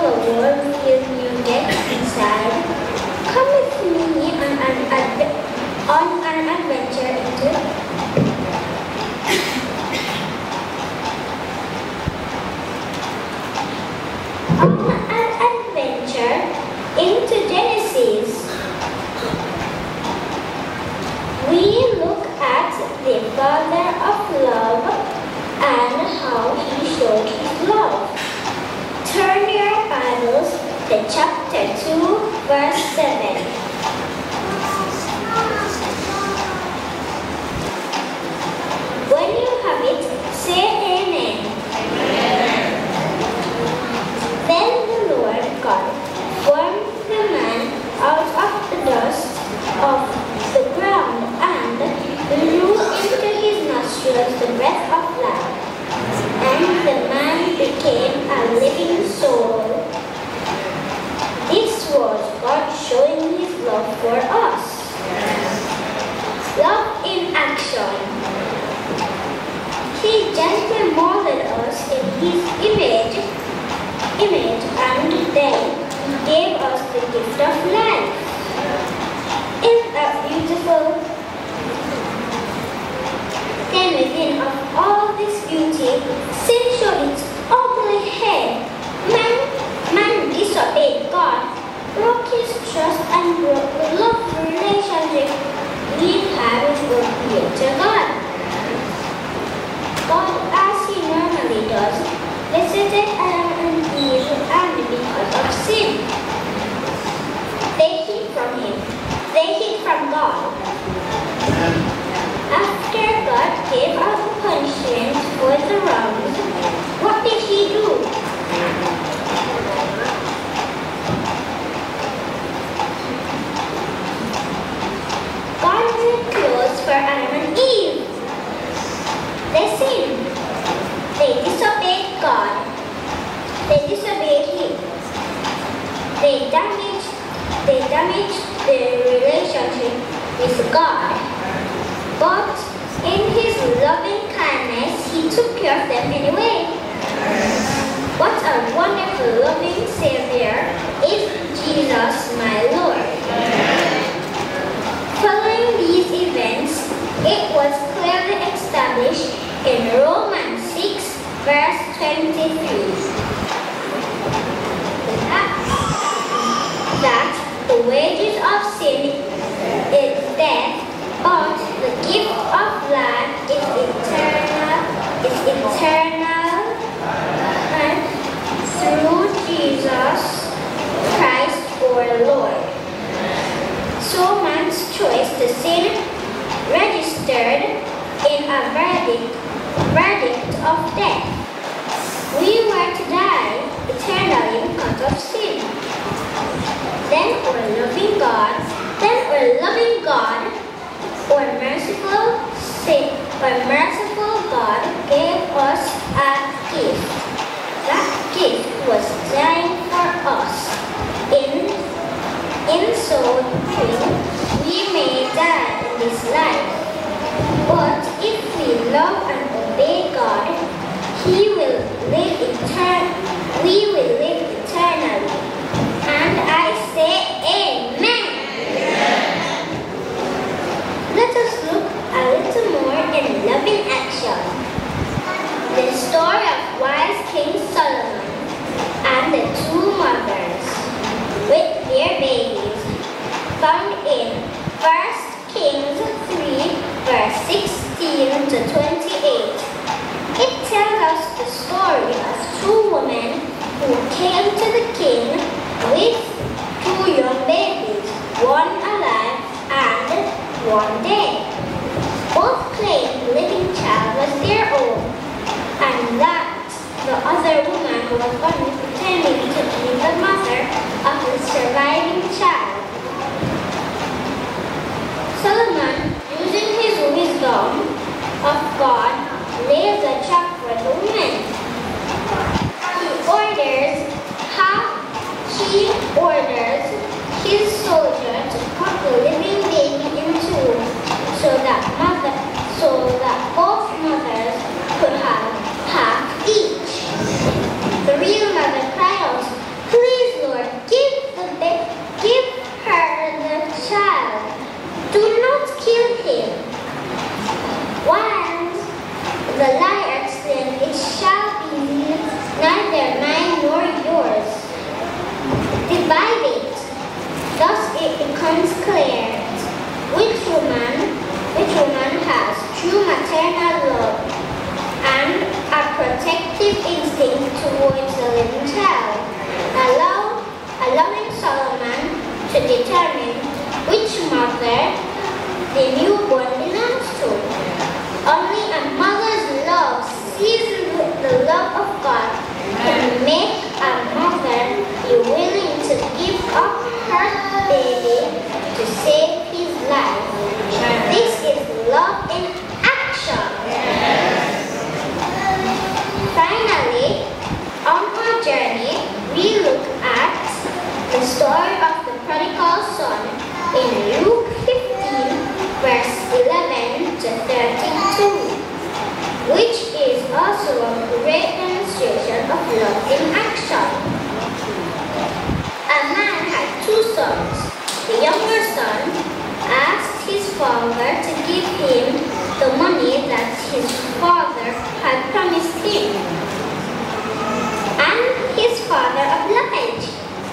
a warm-filled music inside. Come with me on an adventure into Genesis. We look at the Father of love and how He showed His love. Turn your Bibles to chapter 2, verse 7. When you have it, say Amen. Amen. Then the Lord God formed the man out of the dust of the ground and blew into his nostrils the breath of life, and the man became a living soul. This was God showing His love for us. Love in action. He gently molded us in His image and then He gave us the gift of life. Isn't that beautiful? Then within of all this beauty, sin showed its ugly head. Man disobeyed God, broke His trust, and broke the love relationship we have with our Creator God. God, as He normally does, visited Adam and Eve, and because of sin, they hid from Him. They hid from God. After God gave out punishment for the wrongs, what did He do? God made clothes for Adam and Eve. They sinned. They disobeyed God. They disobeyed Him. They damaged the relationship with God. But in His loving kindness, He took care of them anyway. What a wonderful, loving Savior is Jesus, my Lord. Following these events, it was clearly established in Romans 6, verse 23. That the wages of sin is death, but the gift of life is eternal, and through Jesus Christ our Lord. So man's choice to sin registered in a verdict of death. We were to die eternally because of sin. Then our loving God, our merciful God gave us a gift. That gift was dying for us. In so doing, we may die in this life. But if we love and obey God, we will live eternally. And I say Amen. Let us look a little more in loving action. The story of wise King Solomon and the two mothers with their babies, found in 1 Kings 3, verse 16 to 28. It tells us the story of two women who came to the king with two young babies, one alive and one dead. Both claimed the living child was their own, and that the other woman was only pretending to be the mother of the surviving child. Solomon, using his wisdom of God, lays a trap for the woman. He orders his soldier to cut the living baby in two, so that both mothers could have half each. The real mother cried out, to determine which mother the newborn belongs to. Only a mother's love, seasoned with the love of God, can make a mother be willing to give up her baby to save his life. This is love in action. Finally, on our journey, we look at the story of the prodigal son in Luke 15, verse 11 to 32, which is also a great demonstration of love in action. A man had two sons. The younger son asked his father to give him the money that his father had promised him, and his father obliged.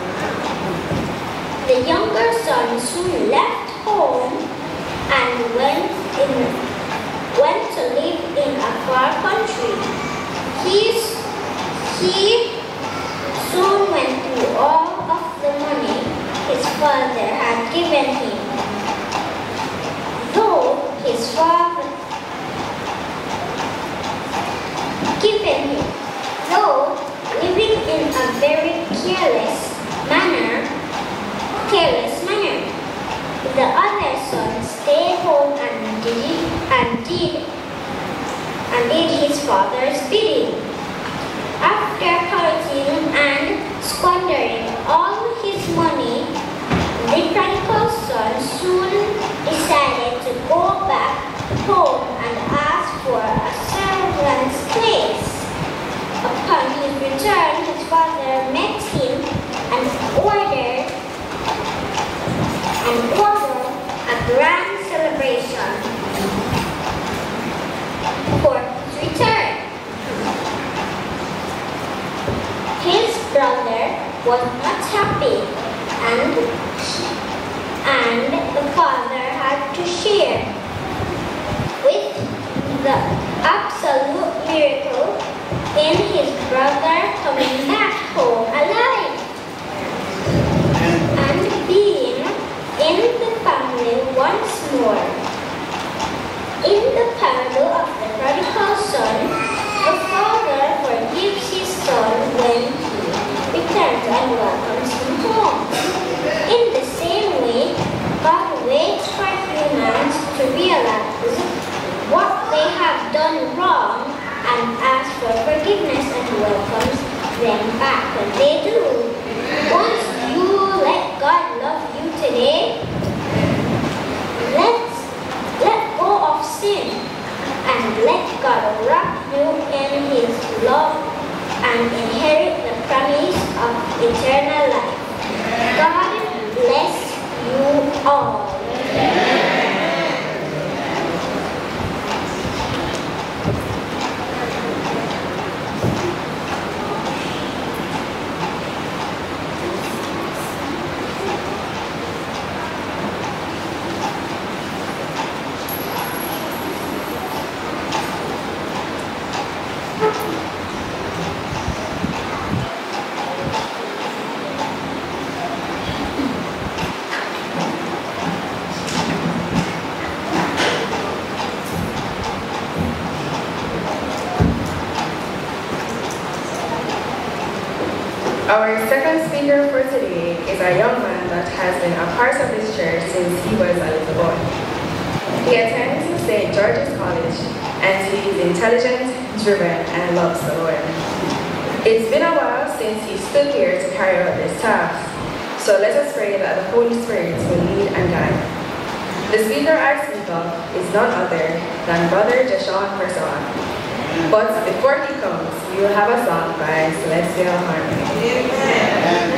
The younger son soon left home and went to live in a far country. He soon went through all of the money his father had given him. Though living in a very careless manner, the other son stayed home and did his father's bidding. After counting and squandering all his money, the prodigal son soon decided to go back home and ask for a servant's place. Upon his return, his father met him and ordered a grand celebration for his return. His brother was not happy, and the father had to share with the absolute miracle in his brother coming back home alive and being in the family once more. In the parable of the prodigal son, the father forgives his son when he returns and welcomes him home. In the same way, God waits for humans to realize what they have done wrong and asks for forgiveness and welcomes them back when they do. Once you let God love you today, let go of sin and let God wrap you in His love and inherit the promise of eternal life. God bless you all. Our second speaker for today is a young man that has been a part of this church since he was a little boy. He attends St. George's College, and he is intelligent, driven, and loves the Lord. It's been a while since he stood here to carry out this task, so let us pray that the Holy Spirit will lead and guide. The speaker I speak of is none other than Brother Jashawn Person. But before he comes, we will have a song by Celestial Harmony. Amen.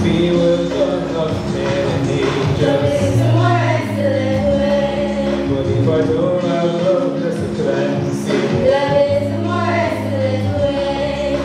we were born of many angels. Love is a more excellent way. But if I don't have love, that's a crime to say. Love is a more excellent way.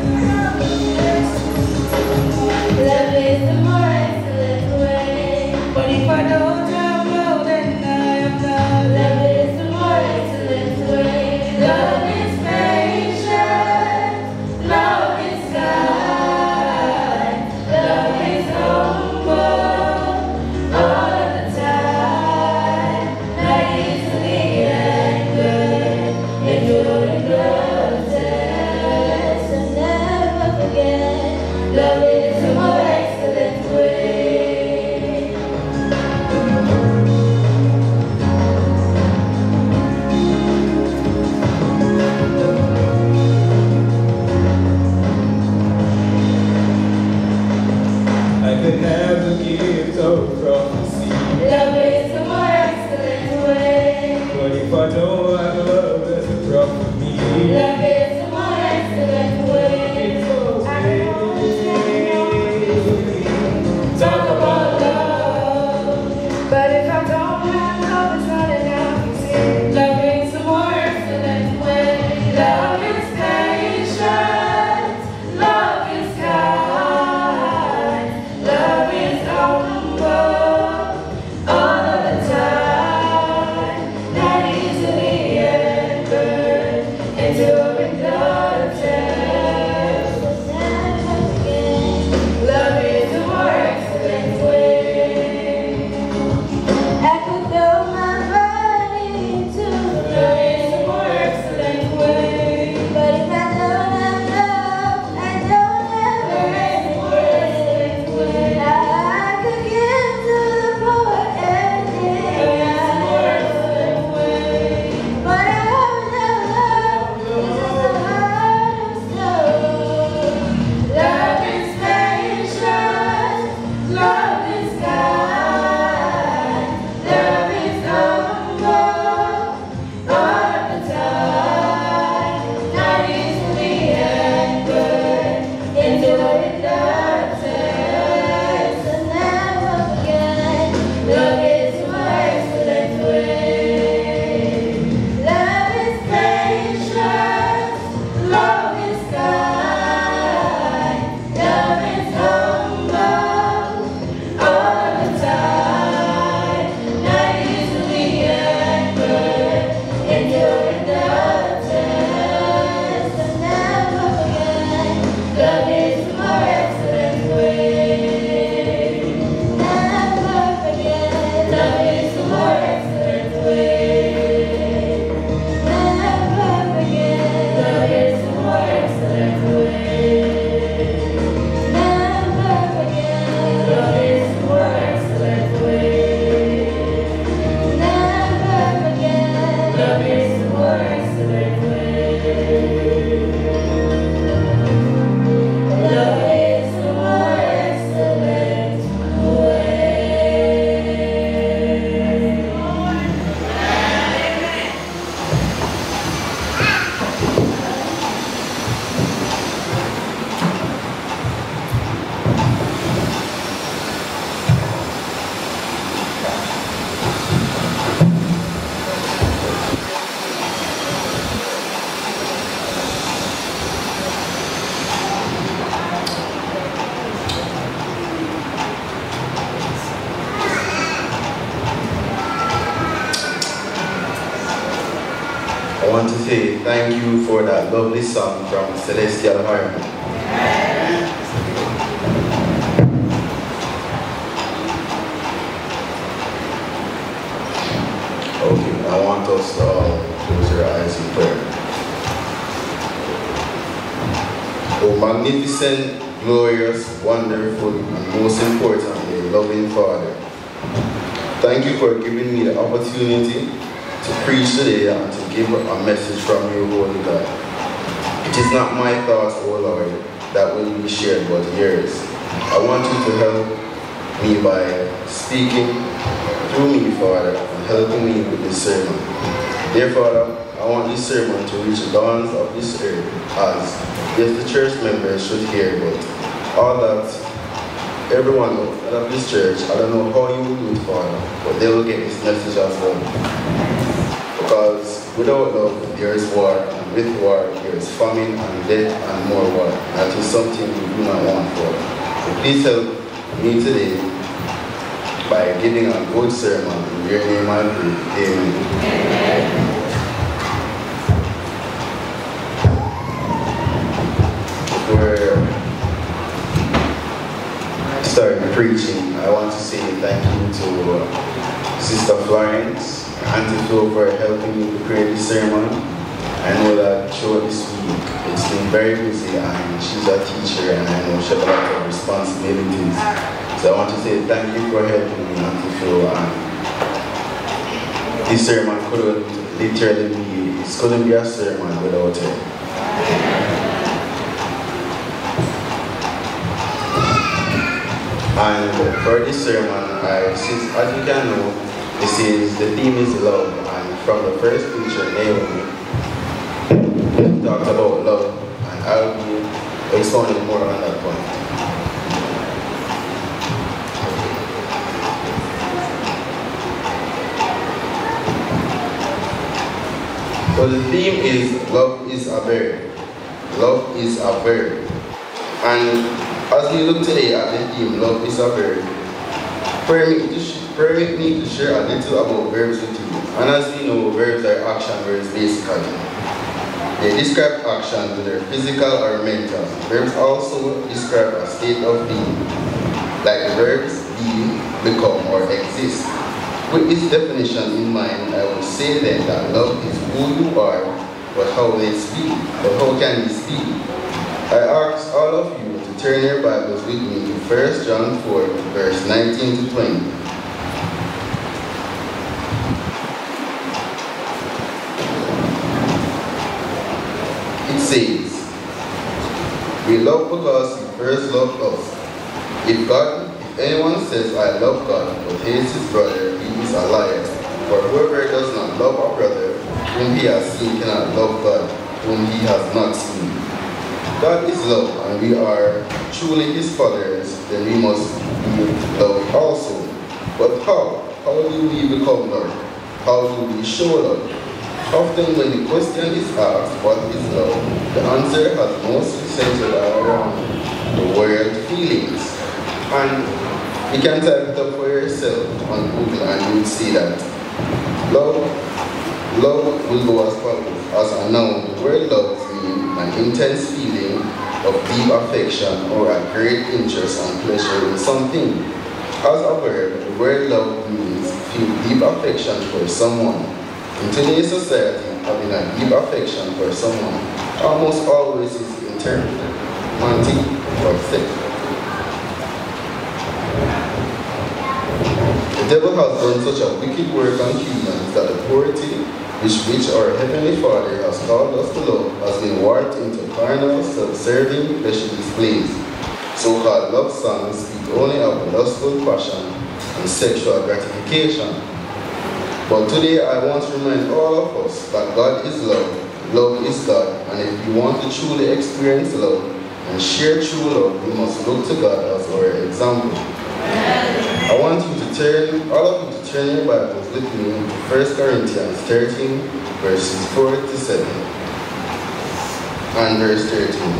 Love is a more excellent way. But if I don't have love, then I am not. Love is a more excellent way. Love is patient. Love is kind. Love is humble all the time. Not easily angered. Enduring love tests and never forget. Love is a more excellent way. I could have the gift of prophecy. Love is a more excellent way. But if I don't have love, that's a problem for me. Love is a more excellent way. Talk about love. But if I don't have love, it's not enough. You see, love is a more excellent way. Love is patient. Love is kind. Love is humble all the time. Not easily angered. Enduring the test. Love is a more excellent way. I could throw my body to love is a more excellent way. But if I don't have love, I don't have anything. I could give to the poor anything I want. But I have no love, it's just a heart of stone. Love is patient, love is kind, love is humble all the time. Not easily angered, enduring the test and never forget. Love is a more excellent way. Love is patient, love is kind, love is humble all the time. Not easily angered, enduring the test and never forget. Love is a more excellent way. Never forget. Love is a more excellent way. Never forget. Love is a more excellent way. Never forget. Love is a more excellent way. Never forget. Love is a more excellent way. Love is a more excellent way. I want to say thank you for that lovely song from Celestial Harmony. Okay, I want us to all close our eyes in prayer. Oh, magnificent, glorious, wonderful, and most importantly, loving Father, thank you for giving me the opportunity to preach today and to give a message from your Holy God. It is not my thoughts, O Lord, that will be shared, but yours. I want you to help me by speaking through me, Father, and helping me with this sermon. Dear Father, I want this sermon to reach the dawns of this earth as if the church members should hear, but all that everyone out of this church, I don't know how you will do it, Father, but they will get this message as well. Because without love, there is war, and with war, there is famine and death and more war. That is something we do not want, Father. So please help me today by giving a good sermon. In your name I pray. Amen. Before starting preaching, I want to say thank you to Sister Florence, Auntie Flo, for helping me prepare this sermon. I know that throughout this week it's been very busy, and she's a teacher and I know she has a lot of responsibilities. So I want to say thank you for helping me, Auntie Flo. And this sermon couldn't literally be, it couldn't be a sermon without her. And for this sermon, as you can know, the theme is love, and from the first preacher, Naomi, talked about love, and I'll be expounding more on that point. So the theme is love is a verb. Love is a verb. And as we look today at the theme, love is a verb, permit me to share a little about verbs with you. And as we know, verbs are action words basically. They describe actions, whether physical or mental. Verbs also describe a state of being, like the verbs be, become, or exist. With this definition in mind, I would say then that love is who you are, but how they speak, but how can they speak? I ask all of you to turn your Bibles with me to 1 John 4, verse 19 to 20. It says, "We love because He first loved us. If anyone says, I love God, but hates his brother, he is a liar. For whoever does not love a brother whom he has seen cannot love God, whom he has not seen. God is love, and we are truly His followers, then we must be loved also. But how? How do we become love? How do we show love? Often when the question is asked, what is love? The answer has mostly centered around the word feelings. And you can type it up for yourself on Google and you will see that love will go as follows. As a noun, the word love means an intense feeling of deep affection or a great interest and pleasure in something. As a verb, the word love means feel deep affection for someone. In today's society, having a deep affection for someone almost always is in terms of romantic or sexual. The devil has done such a wicked work on humans that the purity which our Heavenly Father has called us to love has been warped into carnal, self-serving, fleshly displays. So-called love songs speak only of lustful passion and sexual gratification. But today I want to remind all of us that God is love, love is God, and if we want to truly experience love and share true love, we must look to God as our example. I want you to all of you to turn your Bibles with me to 1 Corinthians 13, verses 4 to 7, and verse 13.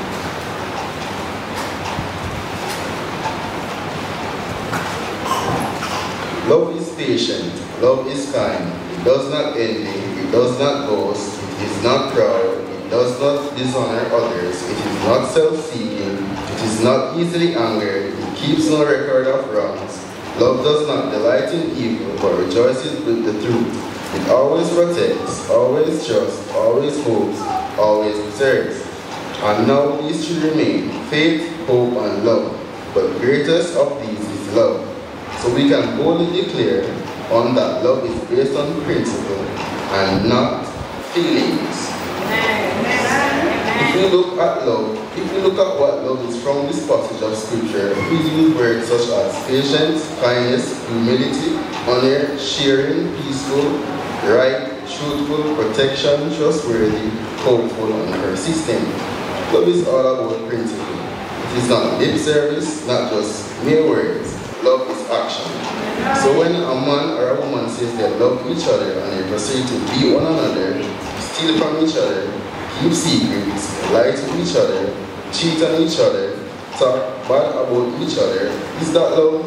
Love is patient, love is kind, it does not envy, it does not boast, it is not proud, it does not dishonor others, it is not self-seeking, it is not easily angered, it keeps no record of wrongs. Love does not delight in evil, but rejoices with the truth. It always protects, always trusts, always hopes, always preserves. And now these should remain, faith, hope, and love. But greatest of these is love. So we can boldly declare on that love is based on principle and not feelings. If we look at what love is from this passage of scripture, we use words such as patience, kindness, humility, honor, sharing, peaceful, right, truthful, protection, trustworthy, hopeful, and persistent. Love is all about principle. It is not lip service, not just mere words. Love is action. So when a man or a woman says they love each other and they proceed to beat one another, steal from each other, keep secrets, lie to each other, cheat on each other, talk bad about each other, is that love?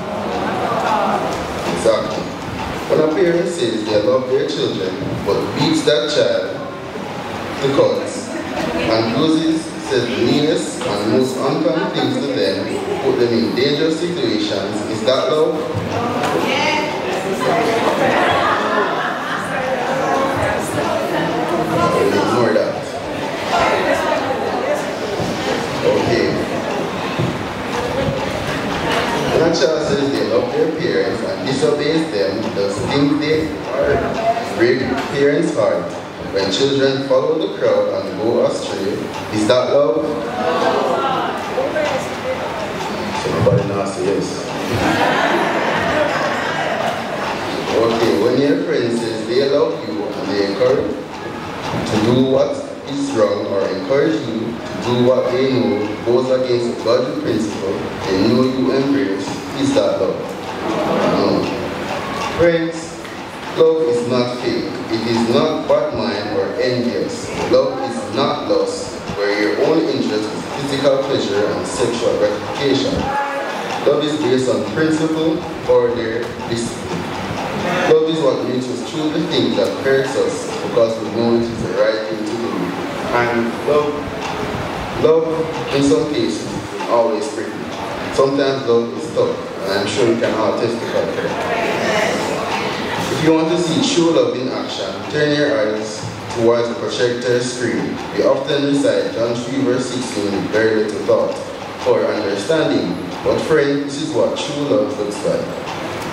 Exactly. When a parent says they love their children but beats that child to cuts and uses, says the meanest and most unkind things to them, put them in dangerous situations, is that love? Ignore that. Okay. When a child says they love their parents and disobeys them, does think they are break parents' heart. When children follow the crowd and go astray, is that love? Somebody now say yes. Okay, when your friend says they love you and they encourage to do what is wrong or encourage you to do what they know goes against a godly principle they know you embrace, is that love? No. Friends, love is not fake. It is not bad mind or envious. Love is not lust, where your only interest is physical pleasure and sexual gratification. Love is based on principle, order, discipline. Love is what makes us choose the things that hurts us because we know it is the right thing to do. And love in some cases is always pretty. Sometimes love is tough, and I'm sure you can all testify to that. If you want to see true love in action, turn your eyes towards the projector screen. We often recite John 3 verse 16 with very little thought or understanding. But friend, this is what true love looks like.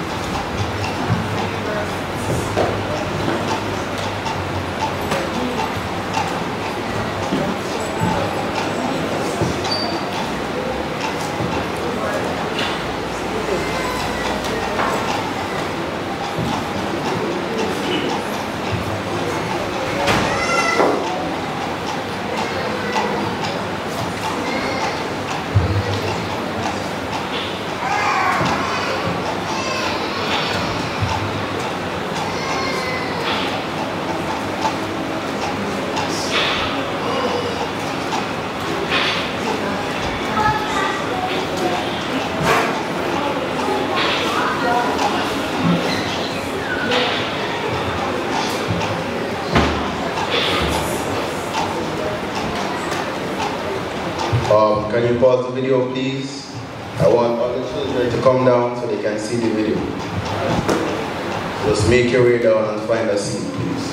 Can you pause the video, please? I want all the children to come down so they can see the video. Just make your way down and find a seat, please.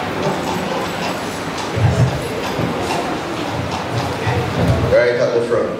Right at the front.